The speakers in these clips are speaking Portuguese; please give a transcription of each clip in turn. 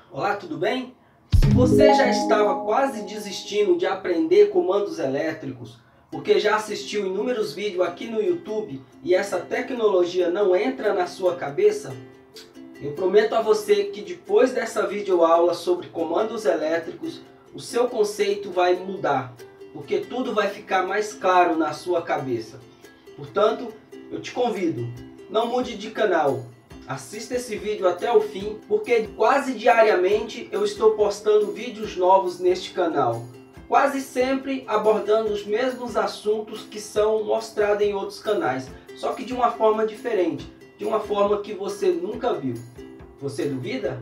Olá, tudo bem? Se você já estava quase desistindo de aprender comandos elétricos, porque já assistiu inúmeros vídeos aqui no YouTube e essa tecnologia não entra na sua cabeça, eu prometo a você que depois dessa videoaula sobre comandos elétricos, o seu conceito vai mudar, porque tudo vai ficar mais claro na sua cabeça. Portanto, eu te convido, não mude de canal. Assista esse vídeo até o fim, porque quase diariamente eu estou postando vídeos novos neste canal. Quase sempre abordando os mesmos assuntos que são mostrados em outros canais, só que de uma forma diferente, de uma forma que você nunca viu. Você duvida?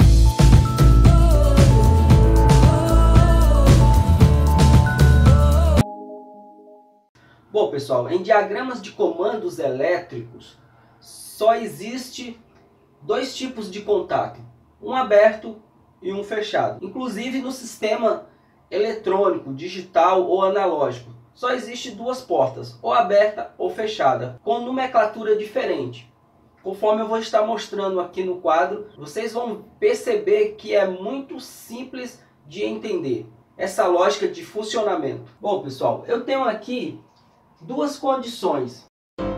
Bom, pessoal, em diagramas de comandos elétricos, só existe dois tipos de contato, um aberto e um fechado. Inclusive no sistema eletrônico, digital ou analógico, só existe duas portas, ou aberta ou fechada, com nomenclatura diferente. Conforme eu vou estar mostrando aqui no quadro, vocês vão perceber que é muito simples de entender essa lógica de funcionamento. Bom, pessoal, eu tenho aqui duas condições.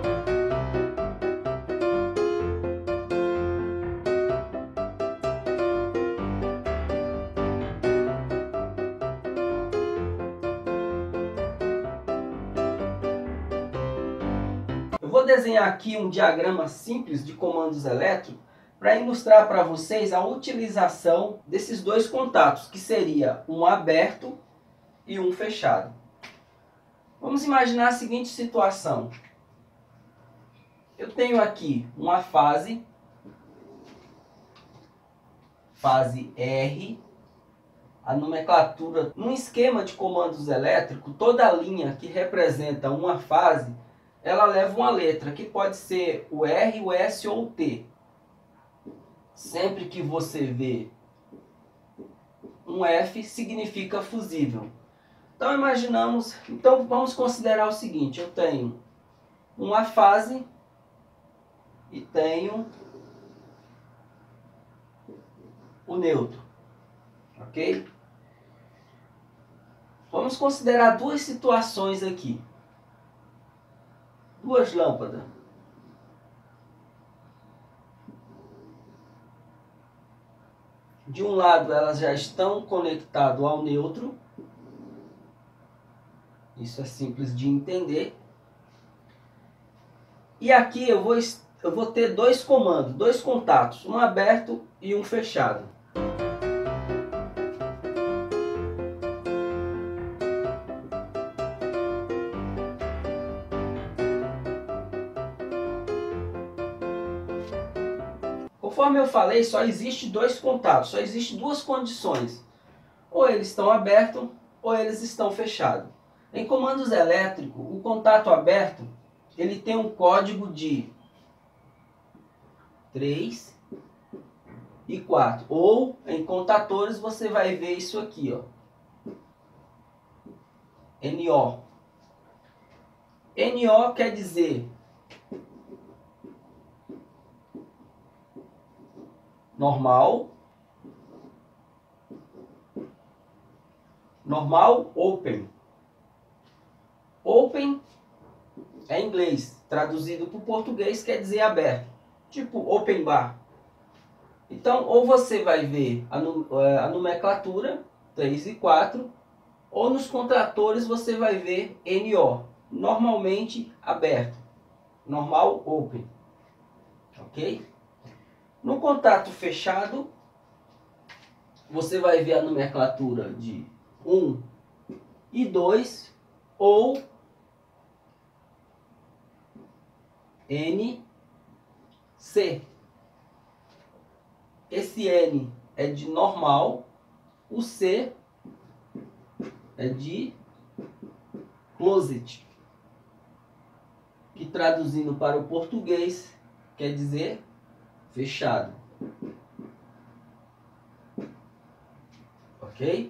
Eu vou desenhar aqui um diagrama simples de comandos elétricos para ilustrar para vocês a utilização desses dois contatos, que seria um aberto e um fechado. Vamos imaginar a seguinte situação. Eu tenho aqui uma fase R, a nomenclatura, num esquema de comandos elétricos, toda linha que representa uma fase, ela leva uma letra, que pode ser o R, o S ou o T. Sempre que você vê um F, significa fusível. Então vamos considerar o seguinte, eu tenho uma fase e tenho o neutro, ok? Vamos considerar duas situações aqui, duas lâmpadas. De um lado elas já estão conectadas ao neutro, isso é simples de entender. E aqui eu vou ter dois comandos, dois contatos, um aberto e um fechado. Conforme eu falei, só existe dois contatos, só existe duas condições. Ou eles estão abertos ou eles estão fechados. Em comandos elétricos, o contato aberto ele tem um código de 3 e 4. Ou em contatores você vai ver isso aqui, ó. NO. NO quer dizer normal, open. Open é inglês, traduzido para o português quer dizer aberto, tipo open bar. Então, ou você vai ver a nomenclatura 3 e 4, ou nos contratores você vai ver NO, normalmente aberto, normal open, ok? No contato fechado, você vai ver a nomenclatura de 1 e 2, ou NC. Esse N é de normal, o C é de closet, que traduzindo para o português quer dizer fechado. Ok?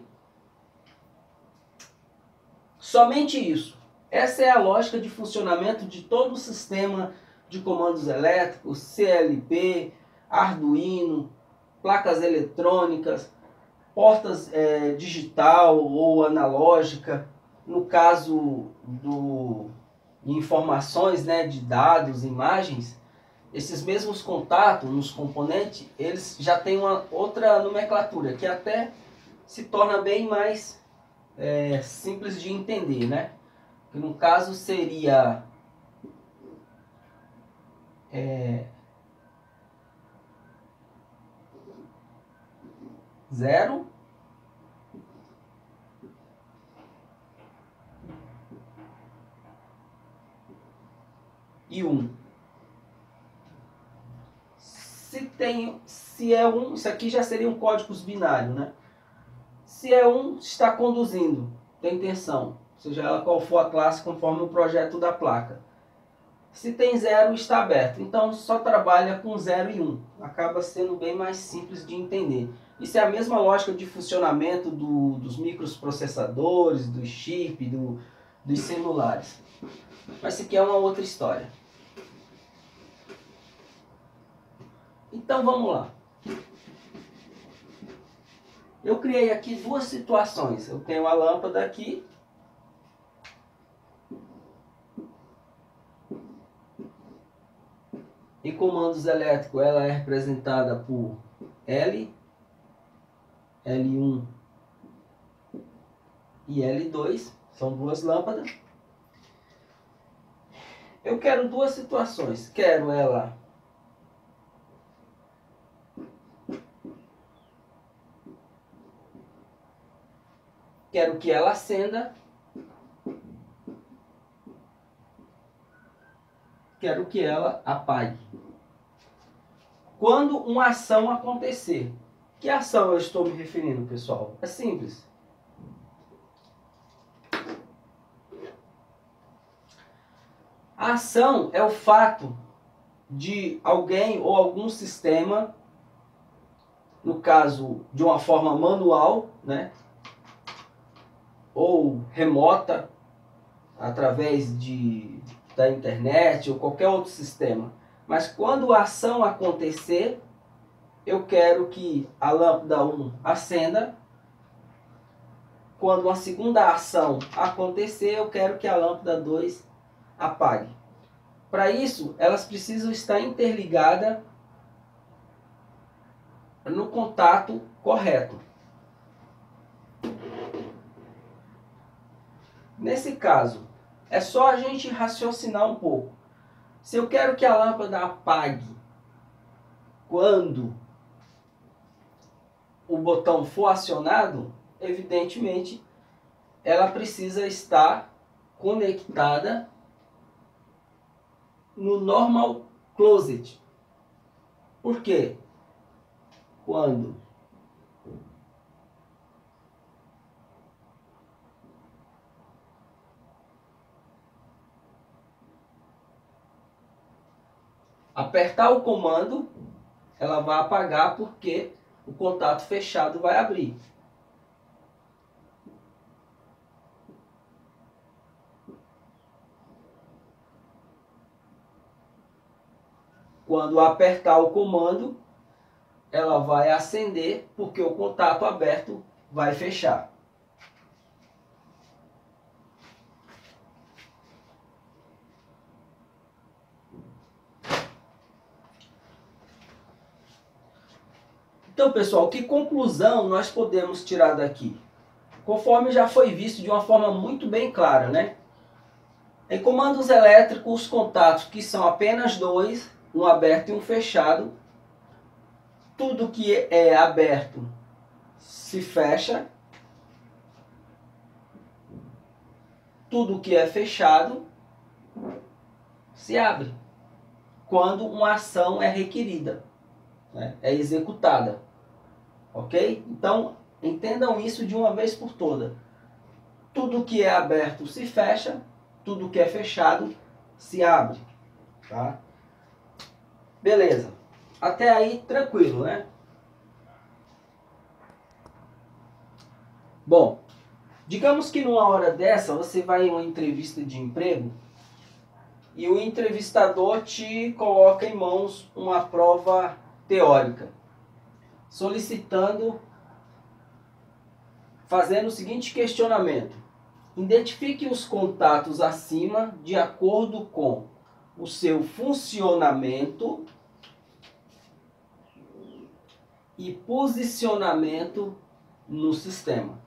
Somente isso. Essa é a lógica de funcionamento de todo o sistema de comandos elétricos, CLP, Arduino, placas eletrônicas, portas digital ou analógica, no caso de informações, né, de dados, imagens, esses mesmos contatos nos componentes, eles já têm uma outra nomenclatura, que até se torna bem mais simples de entender, né? Que no caso seria zero e 1. Se é 1, isso aqui já seria um código binário, né? Se é 1, está conduzindo, tem tensão, seja ela qual for a classe conforme o projeto da placa. Se tem 0, está aberto. Então só trabalha com 0 e 1. Acaba sendo bem mais simples de entender. Isso é a mesma lógica de funcionamento dos microprocessadores, do chip, dos celulares. Mas isso aqui é uma outra história. Então vamos lá. Eu criei aqui duas situações. Eu tenho a lâmpada aqui. Em comandos elétricos ela é representada por L, L1 e L2. São duas lâmpadas. Eu quero duas situações. Quero ela que ela acenda. Quero que ela apague. Quando uma ação acontecer. Que ação eu estou me referindo, pessoal? É simples. A ação é o fato de alguém ou algum sistema, no caso de uma forma manual, né, ou remota, através da internet ou qualquer outro sistema. Mas quando a ação acontecer, eu quero que a lâmpada 1 acenda. Quando uma segunda ação acontecer, eu quero que a lâmpada 2 apague. Para isso, elas precisam estar interligadas no contato correto. Nesse caso, é só a gente raciocinar um pouco. Se eu quero que a lâmpada apague quando o botão for acionado, evidentemente, ela precisa estar conectada no normal closet. Por quê? Quando apertar o comando, ela vai apagar porque o contato fechado vai abrir. Quando apertar o comando, ela vai acender porque o contato aberto vai fechar. Então, pessoal, que conclusão nós podemos tirar daqui? Conforme já foi visto de uma forma muito bem clara, né? Em comandos elétricos, os contatos que são apenas dois, um aberto e um fechado, tudo que é aberto se fecha, tudo que é fechado se abre, quando uma ação é requerida, né? É executada. Ok? Então, entendam isso de uma vez por todas. Tudo que é aberto se fecha, tudo que é fechado se abre. Tá? Beleza. Até aí, tranquilo, né? Bom, digamos que numa hora dessa você vai em uma entrevista de emprego e o entrevistador te coloca em mãos uma prova teórica. solicitando, fazendo o seguinte questionamento: identifique os contatos acima de acordo com o seu funcionamento e posicionamento no sistema.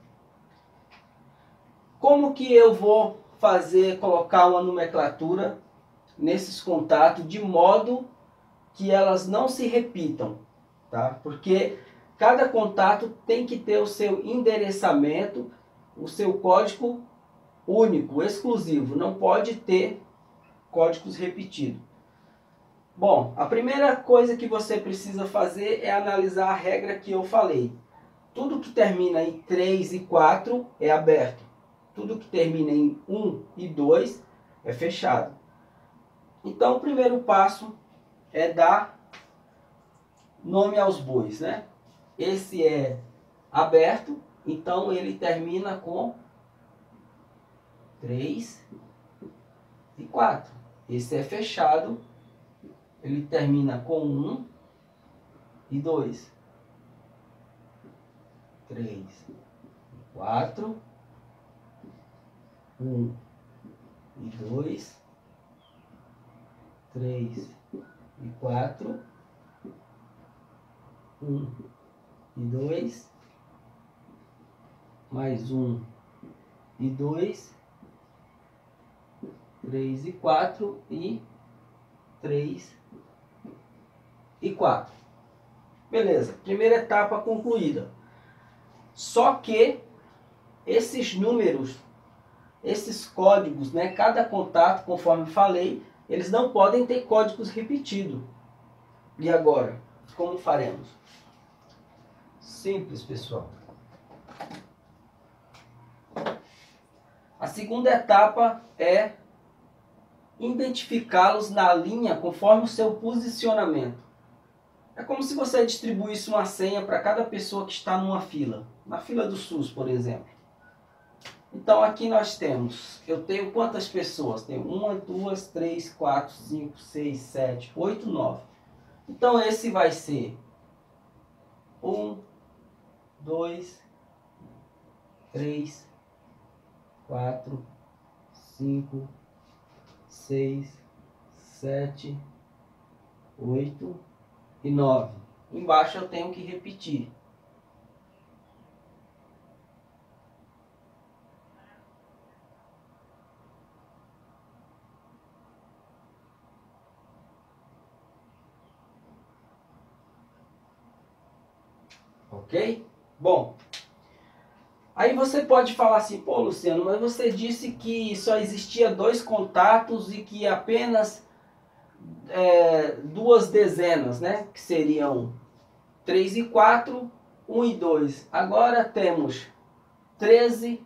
Como que eu vou colocar uma nomenclatura nesses contatos de modo que elas não se repitam, tá? Porque cada contato tem que ter o seu endereçamento, o seu código único, exclusivo, não pode ter códigos repetidos. Bom, a primeira coisa que você precisa fazer é analisar a regra que eu falei. Tudo que termina em 3 e 4 é aberto. Tudo que termina em 1 e 2 é fechado. Então, o primeiro passo é dar nome aos bois, né? Esse é aberto, então ele termina com 3 e 4. Esse é fechado, ele termina com 1 e 2. 3 e 4. 1 e 2. 3 e 4. 1 e 2. Mais 1 e 2. 3 e 4 e 3 e 4. Beleza, primeira etapa concluída. Só que esses números, esses códigos, né, cada contato, conforme falei, eles não podem ter códigos repetidos. E agora, como faremos? Simples, pessoal. A segunda etapa é identificá-los na linha conforme o seu posicionamento. É como se você distribuísse uma senha para cada pessoa que está numa fila. Na fila do SUS, por exemplo. Então aqui nós temos, eu tenho quantas pessoas? Tenho 1, 2, 3, 4, 5, 6, 7, 8, 9. Então esse vai ser 1, 2, 3, 4, 5, 6, 7, 8 e 9. Embaixo eu tenho que repetir. Ok? Bom, aí você pode falar assim: pô, Luciano, mas você disse que só existia 2 contatos e que apenas 2 dezenas, né? Que seriam 3 e 4, 1 e 2. Agora temos 13,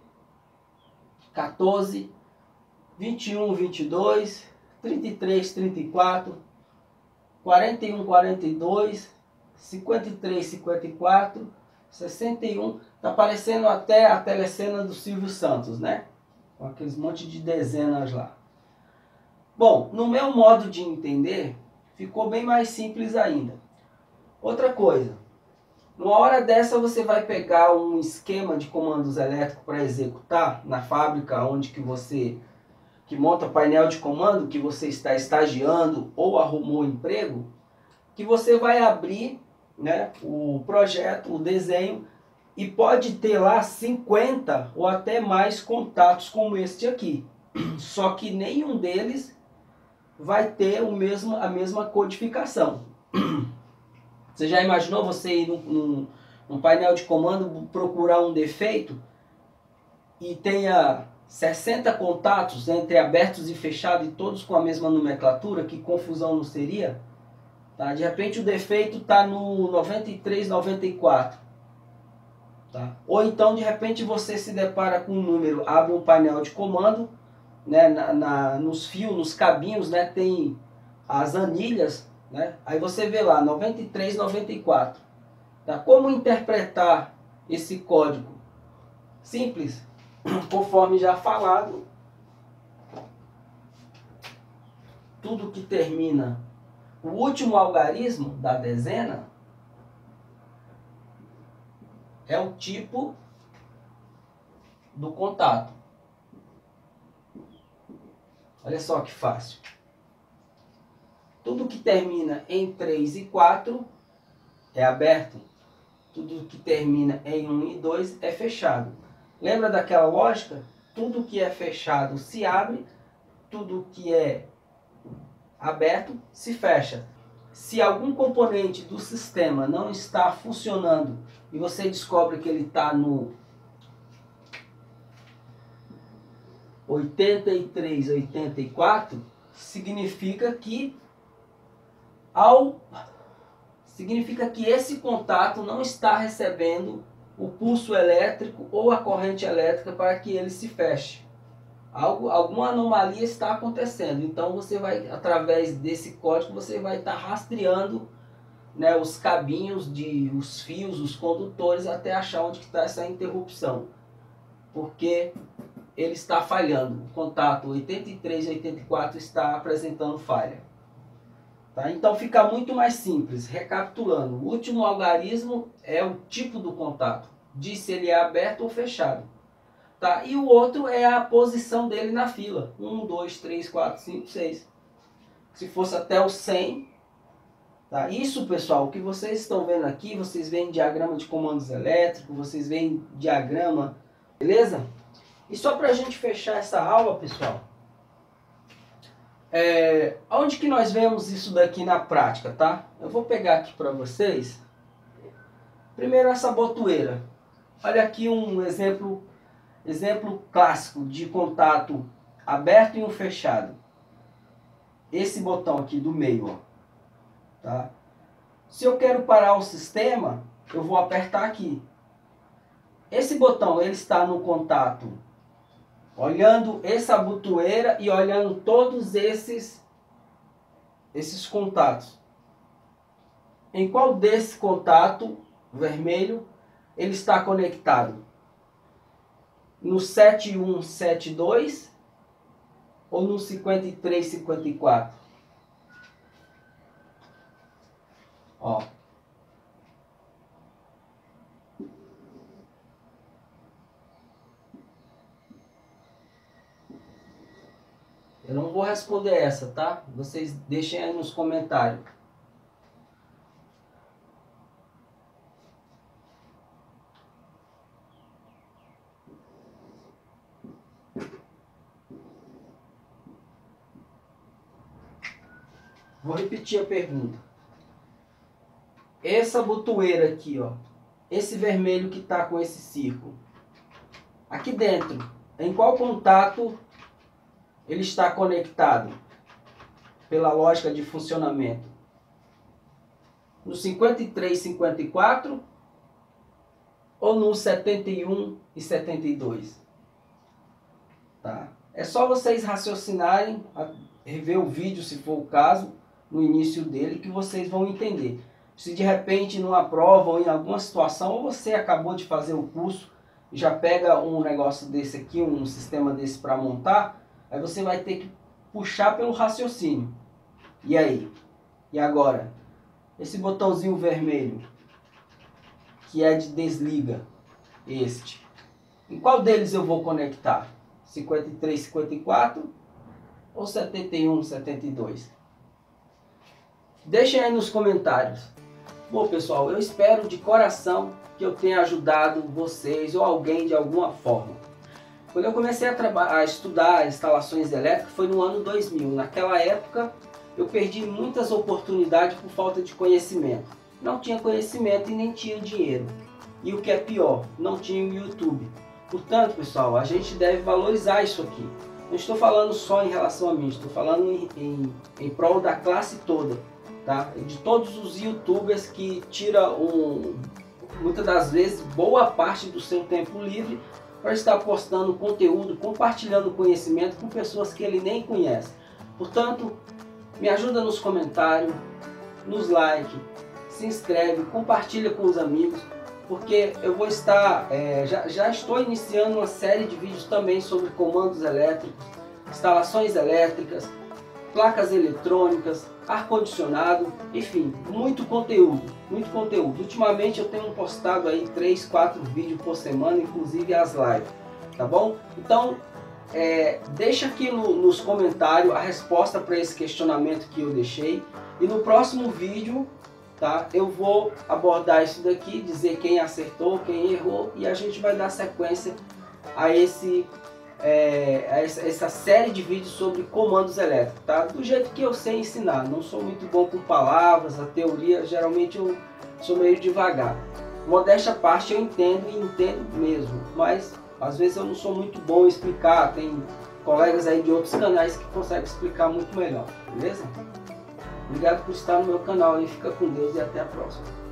14, 21, 22, 33, 34, 41, 42, 53, 54, 61. Tá parecendo até a telecena do Silvio Santos, né? Com aqueles monte de dezenas lá. Bom, no meu modo de entender, ficou bem mais simples ainda. Outra coisa, numa hora dessa você vai pegar um esquema de comandos elétricos para executar na fábrica onde que monta painel de comando, que você está estagiando ou arrumou emprego, que você vai abrir, né, o projeto, o desenho, e pode ter lá 50 ou até mais contatos como este aqui. Só que nenhum deles vai ter a mesma codificação. Você já imaginou você ir num painel de comando procurar um defeito e tenha 60 contatos entre abertos e fechados e todos com a mesma nomenclatura? Que confusão não seria? Tá? De repente o defeito está no 93, 94. Tá? Ou então de repente você se depara com um número, abre um painel de comando, né, nos fios, nos cabinhos, né, tem as anilhas, né, aí você vê lá 93, 94. Tá? Como interpretar esse código? Simples, conforme já falado, tudo que termina o último algarismo da dezena é o tipo do contato. Olha só que fácil. Tudo que termina em 3 e 4 é aberto. Tudo que termina em 1 e 2 é fechado. Lembra daquela lógica? Tudo que é fechado se abre, tudo que é aberto se fecha. Se algum componente do sistema não está funcionando e você descobre que ele está no 83, 84, significa que esse contato não está recebendo o pulso elétrico ou a corrente elétrica para que ele se feche. Alguma anomalia está acontecendo. Então você vai, através desse código, você vai estar rastreando, né, os cabinhos, os fios, os condutores, até achar onde está essa interrupção. Porque ele está falhando. O contato 83 e 84 está apresentando falha. Tá? Então fica muito mais simples. Recapitulando, o último algarismo é o tipo do contato. Diz se ele é aberto ou fechado. Tá? E o outro é a posição dele na fila. 1, 2, 3, 4, 5, 6. Se fosse até o 100. Tá? Isso, pessoal, o que vocês estão vendo aqui, vocês veem diagrama de comandos elétricos, vocês veem diagrama, beleza? E só para a gente fechar essa aula, pessoal, onde que nós vemos isso daqui na prática, tá? Eu vou pegar aqui para vocês. Primeiro essa botoeira. Olha aqui um exemplo clássico de contato aberto e um fechado. Esse botão aqui do meio, ó, tá? Se eu quero parar o sistema, eu vou apertar aqui. Esse botão ele está no contato olhando essa botoeira e olhando todos esses contatos. Em qual desse contato vermelho ele está conectado? No 7172 ou no 5354? Ó. Eu não vou responder essa, tá? Vocês deixem aí nos comentários. Vou repetir a pergunta. Essa botoeira aqui, ó, esse vermelho que está com esse círculo, aqui dentro, em qual contato ele está conectado? Pela lógica de funcionamento. No 53 e 54 ou no 71 e 72? Tá? É só vocês raciocinarem, rever o vídeo se for o caso, no início dele, que vocês vão entender. Se de repente numa prova ou em alguma situação, ou você acabou de fazer o curso, já pega um negócio desse aqui, um sistema desse para montar, aí você vai ter que puxar pelo raciocínio. E aí? E agora? Esse botãozinho vermelho, que é de desliga, este. Em qual deles eu vou conectar? 53, 54 ou 71, 72? Deixem aí nos comentários. Bom, pessoal, eu espero de coração que eu tenha ajudado vocês ou alguém de alguma forma. Quando eu comecei a estudar instalações elétricas foi no ano 2000. Naquela época eu perdi muitas oportunidades por falta de conhecimento. Não tinha conhecimento e nem tinha dinheiro. E o que é pior, não tinha o YouTube. Portanto, pessoal, a gente deve valorizar isso aqui. Não estou falando só em relação a mim, estou falando em prol da classe toda. Tá? De todos os youtubers que tiram muitas das vezes boa parte do seu tempo livre para estar postando conteúdo, compartilhando conhecimento com pessoas que ele nem conhece. Portanto, me ajuda nos comentários, nos likes, se inscreve, compartilha com os amigos, porque eu vou estar, já estou iniciando uma série de vídeos também sobre comandos elétricos, instalações elétricas, placas eletrônicas, ar-condicionado, enfim, muito conteúdo, muito conteúdo. Ultimamente eu tenho postado aí 3, 4 vídeos por semana, inclusive as lives, tá bom? Então, deixa aqui nos comentários a resposta para esse questionamento que eu deixei, e no próximo vídeo, tá, eu vou abordar isso daqui, dizer quem acertou, quem errou, e a gente vai dar sequência a essa série de vídeos sobre comandos elétricos, tá? Do jeito que eu sei ensinar. Não sou muito bom com palavras, a teoria geralmente eu sou meio devagar. Modéstia à parte, eu entendo e entendo mesmo, mas às vezes eu não sou muito bom em explicar. Tem colegas aí de outros canais que conseguem explicar muito melhor, beleza? Obrigado por estar no meu canal e fica com Deus e até a próxima.